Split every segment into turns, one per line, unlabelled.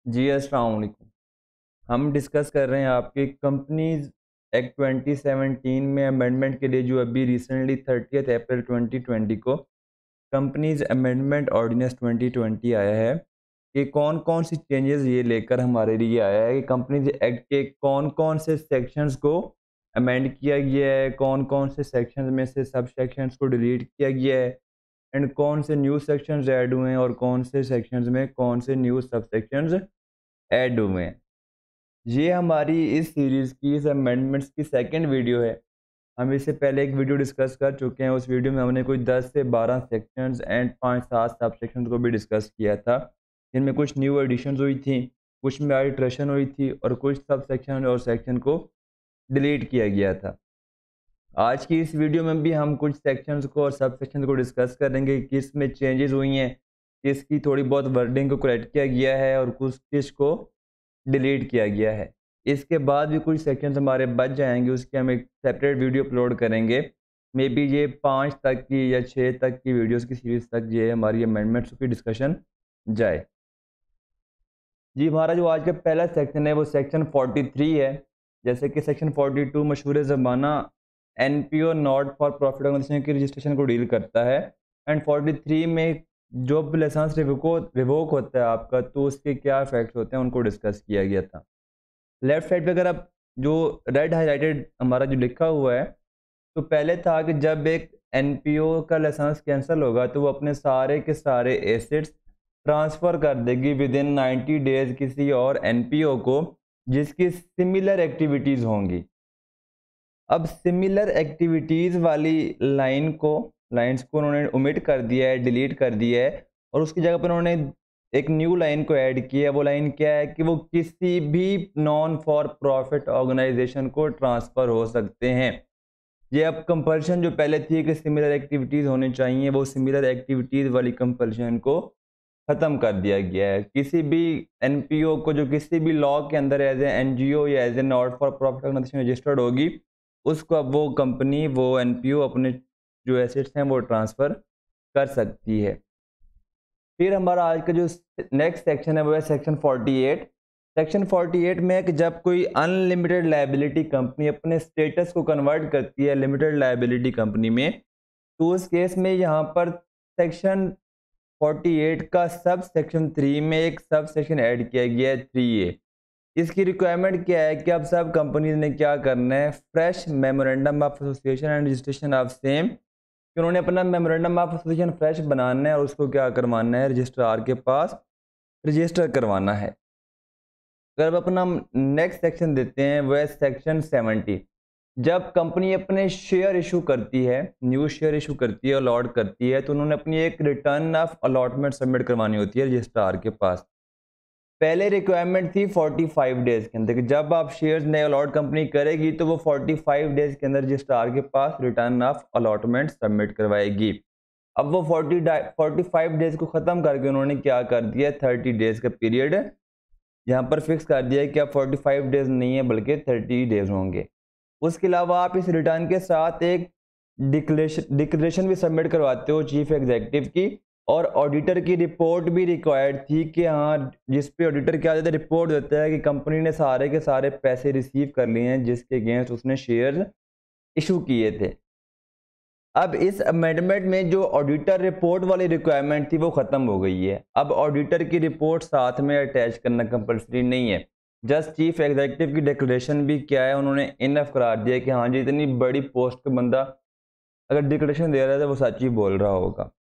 जी अस्सलाम वालेकुम। हम डिस्कस कर रहे हैं आपके कंपनीज एक्ट 2017 में अमेंडमेंट के लिए जो अभी रिसेंटली 30 अप्रैल 2020 को कंपनीज अमेंडमेंट ऑर्डिनेंस 2020 आया है कि कौन कौन सी चेंजेस ये लेकर हमारे लिए आया है कि कंपनीज एक्ट के कौन कौन से सेक्शंस को अमेंड किया गया है, कौन कौन से सेक्शंस में से सब सेक्शंस को डिलीट किया गया है एंड कौन से न्यू सेक्शंस ऐड हुए हैं और कौन से सेक्शंस में कौन से न्यू सब सेक्शंस ऐड हुए हैं। ये हमारी इस सीरीज़ की इस अमेंडमेंट्स की सेकंड वीडियो है। हम इससे पहले एक वीडियो डिस्कस कर चुके हैं। उस वीडियो में हमने कोई 10 से 12 सेक्शंस एंड 5-7 सब सेक्शंस को भी डिस्कस किया था। जिनमें कुछ न्यू एडिशंस हुई थी, कुछ में अल्ट्रेशन हुई थी और कुछ सब सेक्शन और सेक्शन को डिलीट किया गया था। आज की इस वीडियो में भी हम कुछ सेक्शंस को और सब सेक्शंस को डिस्कस करेंगे कि किस में चेंजेस हुई हैं, किसकी थोड़ी बहुत वर्डिंग को करेक्ट किया गया है और कुछ किस को डिलीट किया गया है। इसके बाद भी कुछ सेक्शंस हमारे बच जाएँगे, उसकी हम एक सेपरेट वीडियो अपलोड करेंगे। मेबी ये 5 तक की या 6 तक की वीडियोज़ की सीरीज़ तक ये हमारी अमेंडमेंट्स की डिस्कशन जाए। जी, हमारा जो आज का पहला सेक्शन है वो सेक्शन 43 है। जैसे कि सेक्शन 42 मशहूर ज़माना NPO not for profit organisation की रजिस्ट्रेशन को डील करता है एंड 43 में जब लाइसेंस रिवोक होता है आपका तो उसके क्या इफ़ेक्ट्स होते हैं उनको डिस्कस किया गया था। लेफ्ट साइड पे अगर आप जो रेड हाइलाइटेड हमारा जो लिखा हुआ है, तो पहले था कि जब एक एनपीओ का लाइसेंस कैंसिल होगा तो वो अपने सारे के सारे एसेट्स ट्रांसफ़र कर देगी विद इन 90 डेज़ किसी और एनपीओ को जिसकी सिमिलर एक्टिविटीज़ होंगी। अब सिमिलर एक्टिविटीज़ वाली लाइन्स को उन्होंने ओमिट कर दिया है, डिलीट कर दिया है और उसकी जगह पर उन्होंने एक न्यू लाइन को ऐड किया है। वो लाइन क्या है कि वो किसी भी नॉन फॉर प्रॉफिट ऑर्गेनाइजेशन को ट्रांसफ़र हो सकते हैं। ये अब कंपल्शन जो पहले थी कि सिमिलर एक्टिविटीज़ होनी चाहिए, वो सिमिलर एक्टिविटीज़ वाली कंपल्शन को ख़त्म कर दिया गया है। किसी भी एनपीओ को जो किसी भी लॉ के अंदर एज़ ए एनजीओ या as a not for profit organisation registered होगी, उसको अब वो कंपनी, वो एनपीओ अपने जो एसेट्स हैं वो ट्रांसफ़र कर सकती है। फिर हमारा आज का जो नेक्स्ट सेक्शन है वो है सेक्शन 48। सेक्शन 48 में है कि जब कोई अनलिमिटेड लायबिलिटी कंपनी अपने स्टेटस को कन्वर्ट करती है लिमिटेड लायबिलिटी कंपनी में, तो उस केस में यहाँ पर सेक्शन 48 का सब सेक्शन 3 में एक सब सेक्शन ऐड किया गया है 3A। इसकी रिक्वायरमेंट क्या है कि अब सब कंपनीज ने क्या करना है, fresh memorandum of association and registration of same, कि उन्होंने अपना मेमोरेंडम ऑफ एसोसिएशन फ्रेश बनाना है और उसको क्या करवाना है, रजिस्ट्रार के पास रजिस्टर करवाना है। अगर अब अपना नेक्स्ट सेक्शन देते हैं वह सेक्शन 70। जब कंपनी अपने शेयर इशू करती है, न्यू शेयर इशू करती है, अलॉट करती है, तो उन्होंने अपनी एक रिटर्न ऑफ अलॉटमेंट सबमिट करवानी होती है रजिस्ट्रार के पास। पहले रिक्वायरमेंट थी 45 डेज़ के अंदर कि जब आप शेयर्स नए अलॉट कंपनी करेगी तो वो 45 डेज़ के अंदर रजिस्ट्रार के पास रिटर्न ऑफ अलॉटमेंट सबमिट करवाएगी। अब वो 45 डेज़ को ख़त्म करके उन्होंने क्या कर दिया, 30 डेज़ का पीरियड यहाँ पर फिक्स कर दिया है कि अब 45 डेज़ नहीं है बल्कि 30 डेज़ होंगे। उसके अलावा आप इस रिटर्न के साथ एक डिक्लेरेशन भी सबमिट करवाते हो चीफ एग्जीक्यूटिव की, और ऑडिटर की रिपोर्ट भी रिक्वायर्ड थी कि हाँ, जिस पे ऑडिटर क्या देता है, रिपोर्ट देता है कि कंपनी ने सारे के सारे पैसे रिसीव कर लिए हैं जिसके अगेंस्ट उसने शेयर इशू किए थे। अब इस अमेंडमेंट में जो ऑडिटर रिपोर्ट वाली रिक्वायरमेंट थी वो ख़त्म हो गई है। अब ऑडिटर की रिपोर्ट साथ में अटैच करना कंपल्सरी नहीं है। जस्ट चीफ एग्जीक्यूटिव की डिक्लेरेशन भी क्या है, उन्होंने इनफ करार दिया कि हाँ जी, इतनी बड़ी पोस्ट का बंदा अगर डिक्लेरेशन दे रहा है तो वो सच ही बोल रहा होगा।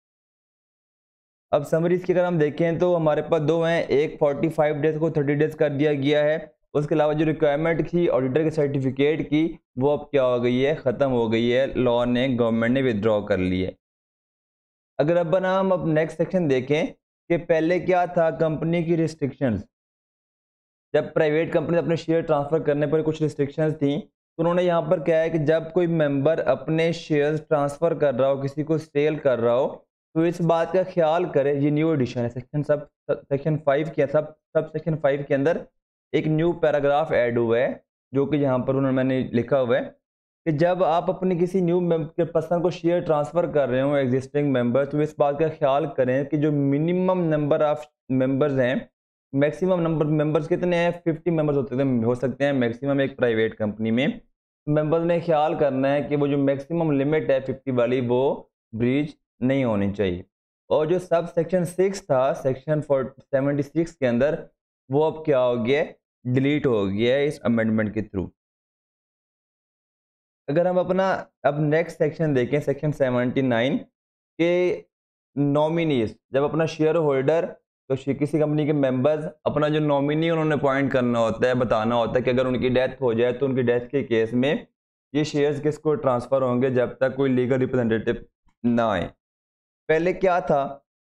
अब समरीज की अगर हम देखें तो हमारे पास दो हैं, एक 45 डेज़ को 30 डेज़ कर दिया गया है। उसके अलावा जो रिक्वायरमेंट थी ऑडिटर के सर्टिफिकेट की, वो अब क्या हो गई है, ख़त्म हो गई है। लॉ ने, गवर्नमेंट ने विदड्रॉ कर ली है। अगर अब ना हम अब नेक्स्ट सेक्शन देखें कि पहले क्या था, कंपनी की रिस्ट्रिक्शंस। जब प्राइवेट कंपनी अपने शेयर ट्रांसफ़र करने पर कुछ रिस्ट्रिक्शंस थी, तो उन्होंने यहाँ पर क्या है कि जब कोई मेंबर अपने शेयर्स ट्रांसफ़र कर रहा हो, किसी को सेल कर रहा हो, तो इस बात का ख्याल करे। ये न्यू एडिशन है सेक्शन 5 के सब सेक्शन 5 के अंदर एक न्यू पैराग्राफ ऐड हुआ है, जो कि यहाँ पर उन्होंने मैंने लिखा हुआ है कि जब आप अपने किसी न्यू पर्सन को शेयर ट्रांसफ़र कर रहे हो एग्जिस्टिंग मेंबर, तो इस बात का ख्याल करें कि जो मिनिमम नंबर ऑफ मेंबर्स हैं मैक्सिमम नंबर मेंबर्स कितने हैं, 50 मेंबर्स हो सकते हैं मैक्सिमम एक प्राइवेट कंपनी में। मेंबर्स ने ख्याल करना है कि वो जो मैक्सिमम लिमिट है 50 वाली वो ब्रीच नहीं होनी चाहिए। और जो सब सेक्शन 6 था सेक्शन 76 के अंदर, वो अब क्या हो गया, डिलीट हो गया है इस अमेंडमेंट के थ्रू। अगर हम अपना अब नेक्स्ट सेक्शन देखें, सेक्शन 79 के नॉमिनीज, जब अपना शेयर होल्डर तो किसी कंपनी के मेंबर्स अपना जो नॉमिनी उन्होंने अपॉइंट करना होता है, बताना होता है कि अगर उनकी डेथ हो जाए तो उनकी डेथ के केस में ये शेयर्स किसको ट्रांसफ़र होंगे जब तक कोई लीगल रिप्रेजेंटेटिव ना आए। पहले क्या था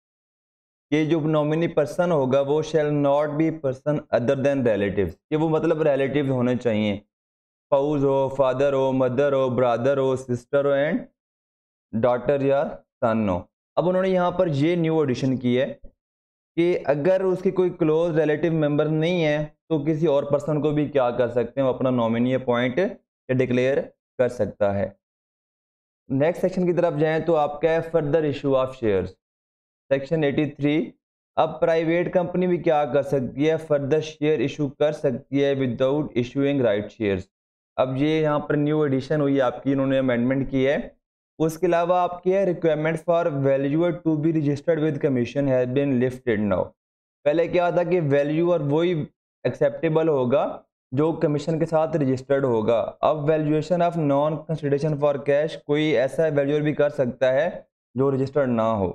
कि जो नॉमिनी पर्सन होगा वो shall not be person other than relatives, कि वो मतलब रिलेटिव होने चाहिए, स्पाउस हो, फादर हो, मदर हो, ब्रदर हो, सिस्टर हो एंड डॉटर या सन हो। अब उन्होंने यहाँ पर ये न्यू एडिशन की है कि अगर उसकी कोई क्लोज रिलेटिव मेंबर नहीं है तो किसी और पर्सन को भी क्या कर सकते हैं, वो अपना नॉमिनी अपॉइंट या डिक्लेयर कर सकता है। नेक्स्ट सेक्शन की तरफ जाएं तो आपका है further issue of shares, section 83। अब प्राइवेट कंपनी भी क्या कर सकती है, फर्दर शेयर इशू कर सकती है विदाउट इशूइंग राइट शेयर्स। अब ये यहाँ पर न्यू एडिशन हुई आपकी, इन्होंने अमेंडमेंट की है। उसके अलावा आपकी है requirement for valuer to be registered with commission has been lifted now. पहले क्या था कि वैल्यूअर वही एक्सेप्टेबल होगा जो कमीशन के साथ रजिस्टर्ड होगा। अब valuation of non consideration for cash कोई ऐसा वैल्यूअर भी कर सकता है जो रजिस्टर्ड ना हो।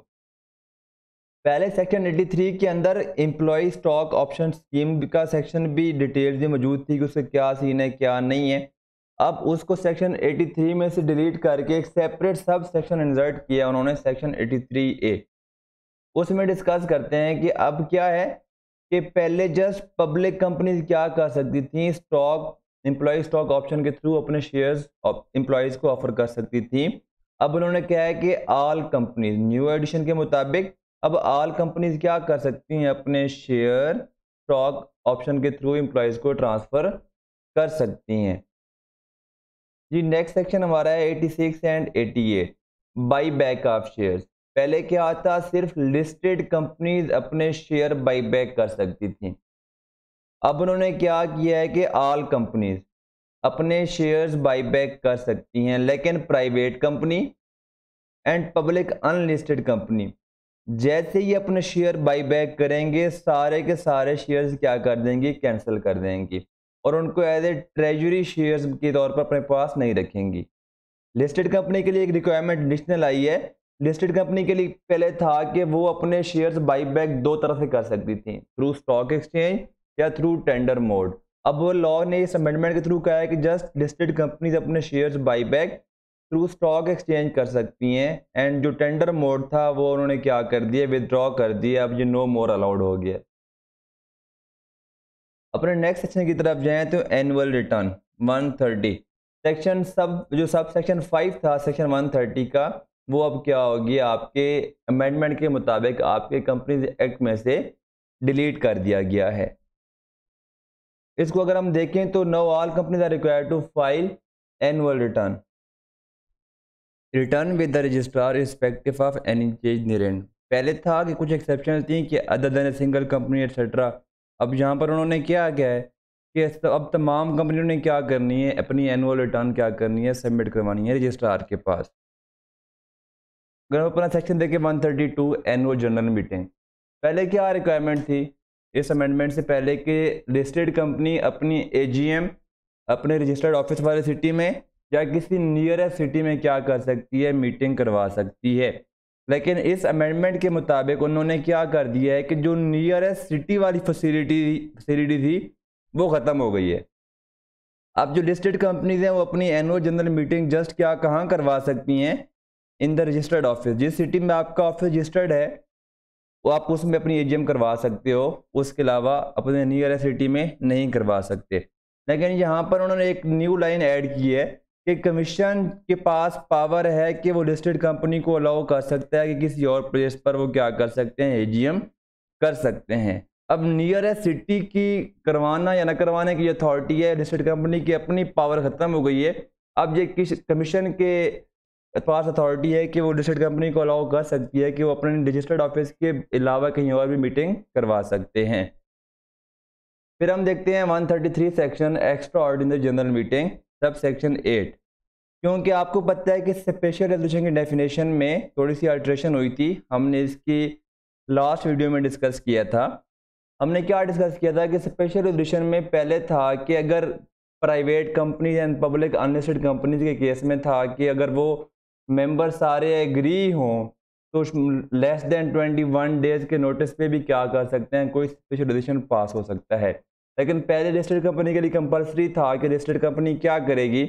पहले सेक्शन 83 के अंदर एम्प्लॉय स्टॉक ऑप्शन स्कीम का सेक्शन भी डिटेल्स में मौजूद थी कि उसका क्या सीन है क्या नहीं है। अब उसको सेक्शन 83 में से डिलीट करके एक सेपरेट सब सेक्शन इंसर्ट किया उन्होंने, सेक्शन 83A। उसमें डिस्कस करते हैं कि अब क्या है कि पहले जस्ट पब्लिक कंपनीज क्या कर सकती थी, स्टॉक एम्प्लॉय स्टॉक ऑप्शन के थ्रू अपने शेयर्स एम्प्लॉयज़ को ऑफर कर सकती थी। अब उन्होंने क्या है कि ऑल कंपनीज न्यू एडिशन के मुताबिक अब ऑल कंपनीज क्या कर सकती हैं, अपने शेयर स्टॉक ऑप्शन के थ्रू एम्प्लॉयज़ को ट्रांसफ़र कर सकती हैं। जी नेक्स्ट सेक्शन हमारा है 86 and 88, buy back of shares. पहले क्या आता, सिर्फ लिस्टेड कंपनीज अपने शेयर बाई बैक कर सकती थी। अब उन्होंने क्या किया है कि ऑल कंपनीज अपने शेयर्स बाई बैक कर सकती हैं, लेकिन private company and public unlisted company जैसे ही अपने शेयर बाई बैक करेंगे सारे के सारे शेयर्स क्या कर देंगी, कैंसिल कर देंगी और उनको एज ए ट्रेजरी शेयर्स के तौर पर अपने पास नहीं रखेंगी। लिस्टेड कंपनी के लिए एक रिक्वायरमेंट एडिशनल आई है। लिस्टेड कंपनी के लिए पहले था कि वो अपने शेयर्स बाई बैक दो तरह से कर सकती थी, थ्रू स्टॉक एक्सचेंज या थ्रू टेंडर मोड। अब वो लॉ ने इस अमेंडमेंट के थ्रू कहा है कि जस्ट लिस्टेड कंपनीज अपने shares buy back through stock exchange कर सकती हैं, एंड जो टेंडर मोड था वो उन्होंने क्या कर दिया, विदड्रॉ कर दिया। अब ये नो मोर अलाउड हो गया। अपने नेक्स्ट सेक्शन की तरफ जाएं तो एनुअल रिटर्न 130 सेक्शन जो सब सेक्शन 5 था सेक्शन 130 का, वो अब क्या हो गया, आपके अमेंडमेंट के मुताबिक आपके कंपनीज एक्ट में से डिलीट कर दिया गया है। इसको अगर हम देखें तो no all companies are required to file annual return with the registrar respective of any change निरेंट। पहले था कि कुछ एक्सेप्शन थी कि other than a single company etcetera. अब यहाँ पर उन्होंने क्या किया है कि अब तमाम कंपनियों ने क्या करनी है, अपनी एनुअल रिटर्न क्या करनी है, सबमिट करवानी है रजिस्ट्रार के पास। अगर हम अपना सेक्शन देखें 132 एनुअल जनरल मीटिंग, पहले क्या रिक्वायरमेंट थी इस अमेंडमेंट से पहले कि लिस्टेड कंपनी अपनी एजीएम अपने रजिस्टर्ड ऑफिस वाले सिटी में या किसी नियरेस्ट सिटी में क्या कर सकती है, मीटिंग करवा सकती है। लेकिन इस अमेंडमेंट के मुताबिक उन्होंने क्या कर दिया है कि जो नियरेस्ट सिटी वाली फैसिलिटी थी वो ख़त्म हो गई है। अब जो लिस्टेड कंपनीज हैं वो अपनी एनुअल जनरल मीटिंग जस्ट क्या कहाँ करवा सकती हैं, इन द रजिस्टर्ड ऑफिस। जिस सिटी में आपका ऑफिस रजिस्टर्ड है वो आप उसमें अपनी एजीएम करवा सकते हो, उसके अलावा अपने नियरेस्ट सिटी में नहीं करवा सकते। लेकिन यहाँ पर उन्होंने एक न्यू लाइन ऐड की है कि कमीशन के पास पावर है कि वो लिस्टेड कंपनी को अलाउ कर सकता है कि किसी और प्लेस पर वो क्या कर सकते हैं, एजीएम कर सकते हैं। अब नियरेस्ट सिटी की करवाना या न करवाने की अथॉरिटी है लिस्टेड कंपनी की, अपनी पावर ख़त्म हो गई है। अब ये किस कमीशन के पास अथॉरिटी है कि वो लिस्टेड कंपनी को अलाउ कर सकती है कि वो अपने रजिस्टर्ड ऑफिस के अलावा कहीं और भी मीटिंग करवा सकते हैं। फिर हम देखते हैं 133 section extra ordinary general meeting sub section 8। क्योंकि आपको पता है कि स्पेशल रेजोल्यूशन की डेफिनेशन में थोड़ी सी अल्ट्रेशन हुई थी, हमने इसकी लास्ट वीडियो में डिस्कस किया था। हमने क्या डिस्कस किया था कि स्पेशल रेजोल्यूशन में पहले था कि अगर private companies and public unlisted companies के केस में था कि अगर वो मेंबर सारे एग्री हों तो लेस देन 21 डेज के नोटिस पे भी क्या कर सकते हैं, कोई स्पेशल रेजोल्यूशन पास हो सकता है। लेकिन पहले लिस्टेड कंपनी के लिए कंपलसरी था कि लिस्टेड कंपनी क्या करेगी,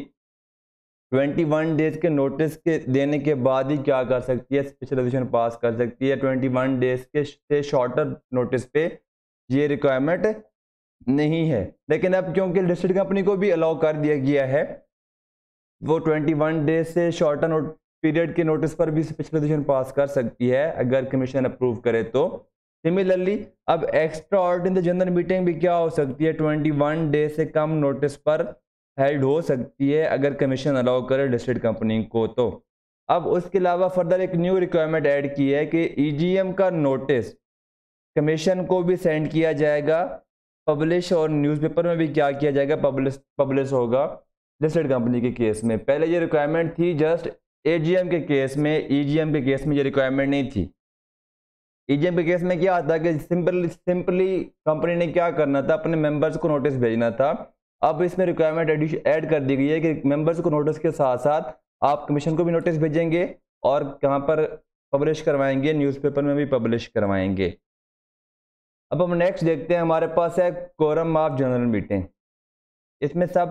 21 डेज के नोटिस के देने के बाद ही क्या कर सकती है, स्पेशल रेजोल्यूशन पास कर सकती है। 21 डेज के से शॉर्टर नोटिस पे ये रिक्वायरमेंट नहीं है। लेकिन अब क्योंकि लिस्टेड कंपनी को भी अलाउ कर दिया गया है, वो 21 डेज से शॉर्टर पीरियड के नोटिस पर भी स्पेशल रेजोल्यूशन पास कर सकती है अगर कमीशन अप्रूव करे तो। सिमिलरली अब एक्स्ट्रा ऑर्डिनरी जनरल मीटिंग भी क्या हो सकती है, 21 डेज से कम नोटिस पर हेल्ड हो सकती है अगर कमीशन अलाउ करे लिस्टेड कंपनी को तो। अब उसके अलावा फर्दर एक न्यू रिक्वायरमेंट ऐड की है कि ईजीएम का नोटिस कमीशन को भी सेंड किया जाएगा, पब्लिश और न्यूज़पेपर में भी क्या किया जाएगा, पब्लिश होगा लिस्टेड कंपनी के केस में। पहले ये रिक्वायरमेंट थी जस्ट एजीएम के केस में, ईजीएम के केस में ये रिक्वायरमेंट नहीं थी। ईजीएम के केस में क्या आता है कि सिंपली कंपनी ने क्या करना था, अपने मेंबर्स को नोटिस भेजना था। अब इसमें रिक्वायरमेंट ऐड कर दी गई है कि मेंबर्स को नोटिस के साथ साथ आप कमीशन को भी नोटिस भेजेंगे और कहाँ पर पब्लिश करवाएंगे, न्यूज़पेपर में भी पब्लिश करवाएंगे। अब हम नेक्स्ट देखते हैं, हमारे पास है कोरम ऑफ जनरल मीटिंग। इसमें सब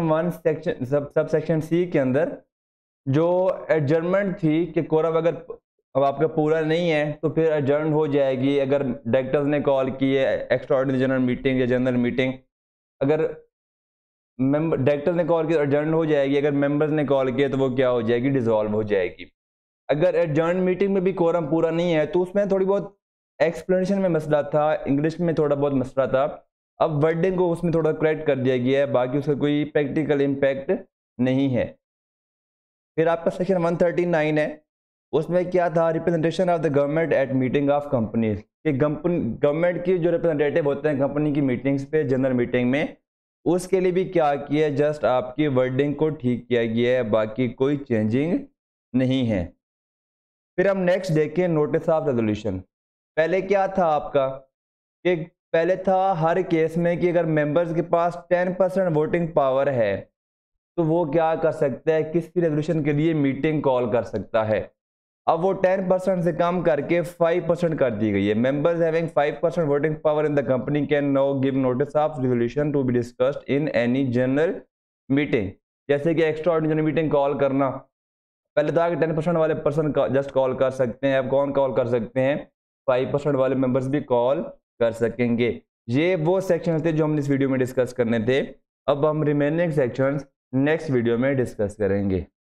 सेक्शन सी के अंदर जो एडजर्नमेंट थी कि कोरम अगर अब आपका पूरा नहीं है तो फिर एडजर्न हो जाएगी। अगर डायरेक्टर्स ने कॉल की है एक्स्ट्रा ऑर्डिनरी जनरल मीटिंग या जनरल मीटिंग, अगर डायरेक्टर्स ने कॉल किया एडजर्न हो जाएगी, अगर मेंबर्स ने कॉल किया तो वो क्या हो जाएगी, डिसॉल्व हो जाएगी। अगर एडजर्न मीटिंग में भी कोरम पूरा नहीं है तो उसमें थोड़ी बहुत एक्सप्लेनेशन में मसला था, इंग्लिश में थोड़ा बहुत मसला था। अब वर्डिंग को उसमें थोड़ा करेक्ट कर दिया गया है, बाकी उसका कोई प्रैक्टिकल इम्पैक्ट नहीं है। फिर आपका सेक्शन 139 है, उसमें क्या था, representation of the government at meeting of companies, कि गवर्नमेंट की जो रिप्रेजेंटेटिव होते हैं कंपनी की मीटिंग्स पे, जनरल मीटिंग में, उसके लिए भी क्या किया है, जस्ट आपकी वर्डिंग को ठीक किया गया है, बाकी कोई चेंजिंग नहीं है। फिर हम नेक्स्ट देखें नोटिस ऑफ रेजोल्यूशन। पहले क्या था आपका कि पहले था हर केस में कि अगर मेंबर्स के पास 10% वोटिंग पावर है तो वो क्या कर सकता है, किसी रेजोल्यूशन के लिए मीटिंग कॉल कर सकता है। अब वो 10% से कम करके 5% कर दी गई है। Members having 5% voting power in the company can now give notice of resolution to be discussed in any general meeting. जैसे कि एक्स्ट्रा ऑर्डिनरी मीटिंग कॉल करना, पहले था कि 10% वाले पर्सन जस्ट कॉल कर सकते हैं, अब कौन कॉल कर सकते हैं, 5% वाले मेंबर्स भी कॉल कर सकेंगे। ये वो सेक्शन थे जो हमने इस वीडियो में डिस्कस करने थे। अब हम रिमेनिंग सेक्शंस नेक्स्ट वीडियो में डिस्कस करेंगे।